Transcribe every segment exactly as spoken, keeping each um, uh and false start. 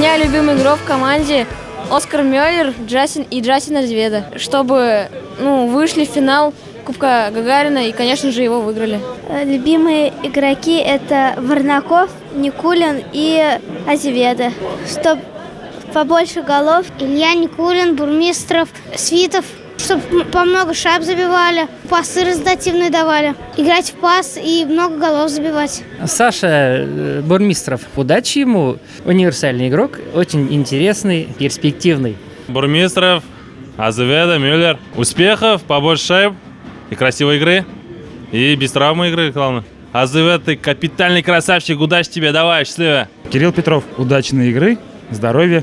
меня любимый игрок в команде Оскар Мюллер, Джастин и Джастин Азведо, чтобы ну, вышли в финал Кубка Гагарина и, конечно же, его выиграли. Любимые игроки – это Варнаков, Никулин и Азведо. Чтобы побольше голов. Илья Никулин, Бурмистров, Свитов. Чтобы по много шайб забивали, пасы результативные давали. Играть в пас и много голов забивать. Саша Бурмистров. Удачи ему. Универсальный игрок, очень интересный, перспективный. Бурмистров, Азведо, Мюллер. Успехов, побольше шайб и красивой игры. И без травмы игры, главное. Азведо, ты капитальный красавчик. Удачи тебе, давай, счастливо. Кирилл Петров. Удачной игры, здоровья,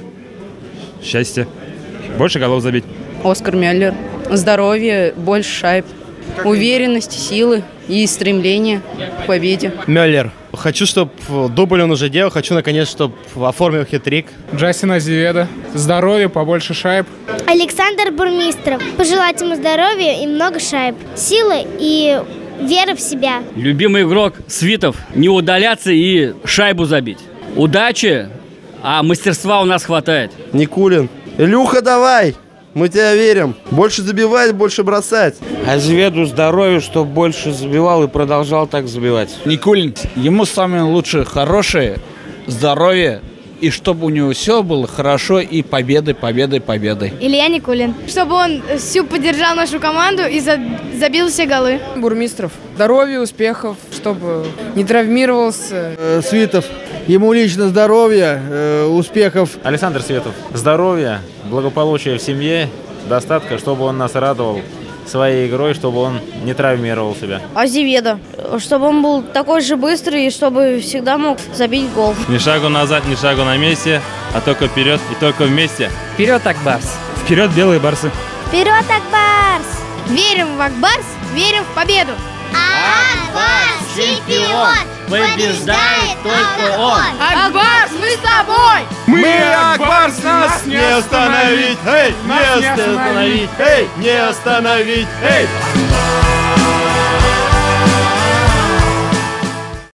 счастья. Больше голов забить. Оскар Мюллер. Здоровье, больше шайб, уверенности, силы и стремления к победе. Мюллер. Хочу, чтобы дубль он уже делал. Хочу, наконец, чтобы оформил хитрик. Джастин Азведо. Здоровье, побольше шайб. Александр Бурмистров. Пожелать ему здоровья и много шайб. Силы и веры в себя. Любимый игрок Свитов. Не удаляться и шайбу забить. Удачи, а мастерства у нас хватает. Никулин. Илюха, давай! Мы тебя верим. Больше забивать, больше бросать. Азведу здоровья, чтобы больше забивал и продолжал так забивать. Никулин. Ему самое лучшее хорошее здоровье. И чтобы у него все было хорошо и победы, победы, победы. Илья Никулин. Чтобы он всю поддержал нашу команду и забил все голы. Бурмистров. Здоровья, успехов, чтобы не травмировался. Э, Свитов. Ему лично здоровья, э, успехов. Александр Светов. Здоровья, благополучия в семье, достатка, чтобы он нас радовал своей игрой, чтобы он не травмировал себя. Азведо. Чтобы он был такой же быстрый и чтобы всегда мог забить гол. Ни шагу назад, ни шагу на месте, а только вперед и только вместе. Вперед, Акбарс! Вперед, белые барсы! Вперед, Акбарс! Верим в Акбарс, верим в победу! Акбарс чемпион! Побеждает только он! Акбарс, мы с тобой! Мы Акбарс, нас не остановить! Эй, не остановить! Эй, не остановить! Эй!